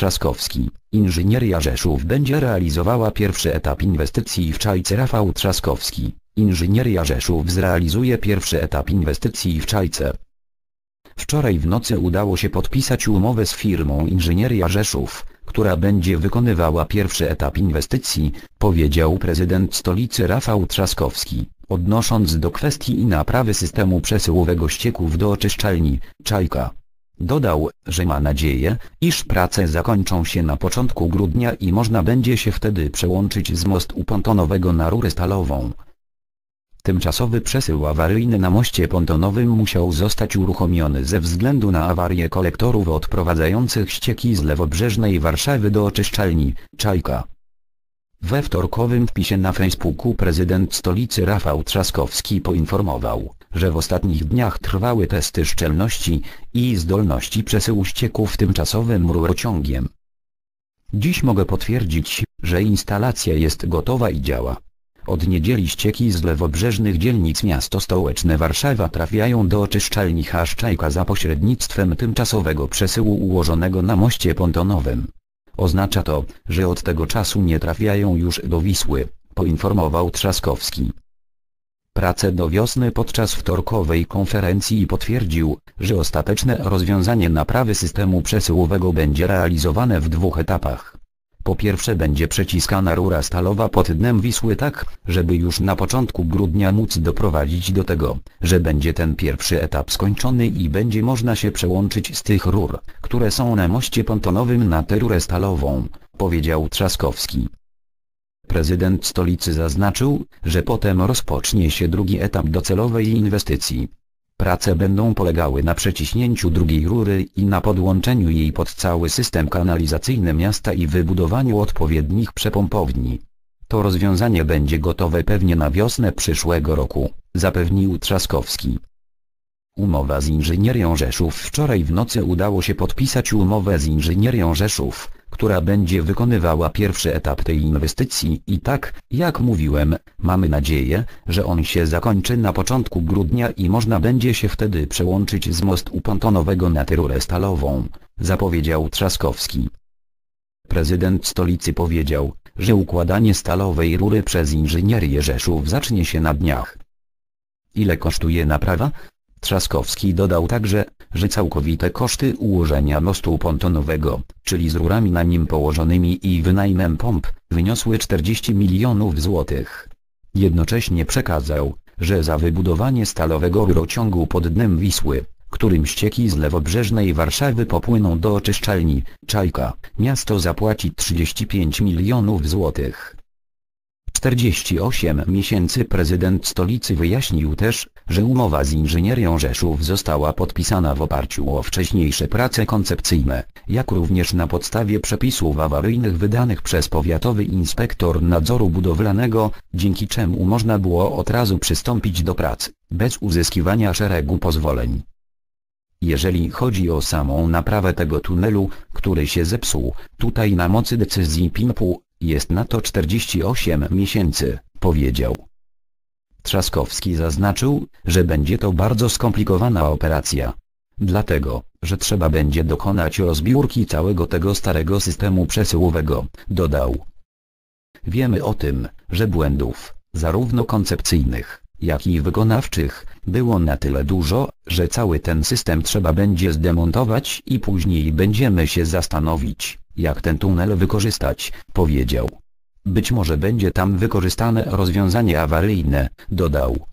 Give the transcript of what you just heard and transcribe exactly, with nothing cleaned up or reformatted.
Trzaskowski. Inżynieria Rzeszów będzie realizowała pierwszy etap inwestycji w Czajce. Rafał Trzaskowski. Inżynieria Rzeszów zrealizuje pierwszy etap inwestycji w Czajce. Wczoraj w nocy udało się podpisać umowę z firmą Inżynieria Rzeszów, która będzie wykonywała pierwszy etap inwestycji, powiedział prezydent stolicy Rafał Trzaskowski, odnosząc do kwestii naprawy systemu przesyłowego ścieków do oczyszczalni Czajka. Dodał, że ma nadzieję, iż prace zakończą się na początku grudnia i można będzie się wtedy przełączyć z mostu pontonowego na rurę stalową. Tymczasowy przesył awaryjny na moście pontonowym musiał zostać uruchomiony ze względu na awarię kolektorów odprowadzających ścieki z lewobrzeżnej Warszawy do oczyszczalni Czajka. We wtorkowym wpisie na Facebooku prezydent stolicy Rafał Trzaskowski poinformował, że w ostatnich dniach trwały testy szczelności i zdolności przesyłu ścieków tymczasowym rurociągiem. Dziś mogę potwierdzić, że instalacja jest gotowa i działa. Od niedzieli ścieki z lewobrzeżnych dzielnic miasto stołeczne Warszawa trafiają do oczyszczalni Czajka za pośrednictwem tymczasowego przesyłu ułożonego na moście pontonowym. Oznacza to, że od tego czasu nie trafiają już do Wisły, poinformował Trzaskowski. Prace do wiosny podczas wtorkowej konferencji potwierdził, że ostateczne rozwiązanie naprawy systemu przesyłowego będzie realizowane w dwóch etapach. Po pierwsze będzie przeciskana rura stalowa pod dnem Wisły tak, żeby już na początku grudnia móc doprowadzić do tego, że będzie ten pierwszy etap skończony i będzie można się przełączyć z tych rur, które są na moście pontonowym na tę rurę stalową, powiedział Trzaskowski. Prezydent stolicy zaznaczył, że potem rozpocznie się drugi etap docelowej inwestycji. Prace będą polegały na przeciśnięciu drugiej rury i na podłączeniu jej pod cały system kanalizacyjny miasta i wybudowaniu odpowiednich przepompowni. To rozwiązanie będzie gotowe pewnie na wiosnę przyszłego roku, zapewnił Trzaskowski. Umowa z Inżynierią Rzeszów. Wczoraj w nocy udało się podpisać umowę z Inżynierią Rzeszów, która będzie wykonywała pierwszy etap tej inwestycji i tak, jak mówiłem, mamy nadzieję, że on się zakończy na początku grudnia i można będzie się wtedy przełączyć z mostu pontonowego na tę rurę stalową, zapowiedział Trzaskowski. Prezydent stolicy powiedział, że układanie stalowej rury przez Inżynierię Rzeszów zacznie się na dniach. Ile kosztuje naprawa? Trzaskowski dodał także, że całkowite koszty ułożenia mostu pontonowego, czyli z rurami na nim położonymi i wynajmem pomp, wyniosły czterdzieści milionów złotych. Jednocześnie przekazał, że za wybudowanie stalowego rurociągu pod dnem Wisły, którym ścieki z lewobrzeżnej Warszawy popłyną do oczyszczalni Czajka, miasto zapłaci trzydzieści pięć milionów złotych. czterdzieści osiem miesięcy. Prezydent stolicy wyjaśnił też, że umowa z Inżynierią Rzeszów została podpisana w oparciu o wcześniejsze prace koncepcyjne, jak również na podstawie przepisów awaryjnych wydanych przez powiatowy inspektor nadzoru budowlanego, dzięki czemu można było od razu przystąpić do prac, bez uzyskiwania szeregu pozwoleń. Jeżeli chodzi o samą naprawę tego tunelu, który się zepsuł, tutaj na mocy decyzji P I N P-u, jest na to czterdzieści osiem miesięcy, powiedział. Trzaskowski zaznaczył, że będzie to bardzo skomplikowana operacja. Dlatego, że trzeba będzie dokonać rozbiórki całego tego starego systemu przesyłowego, dodał. Wiemy o tym, że błędów, zarówno koncepcyjnych, jak i wykonawczych, było na tyle dużo, że cały ten system trzeba będzie zdemontować i później będziemy się zastanowić, jak ten tunel wykorzystać, powiedział. Być może będzie tam wykorzystane rozwiązanie awaryjne, dodał.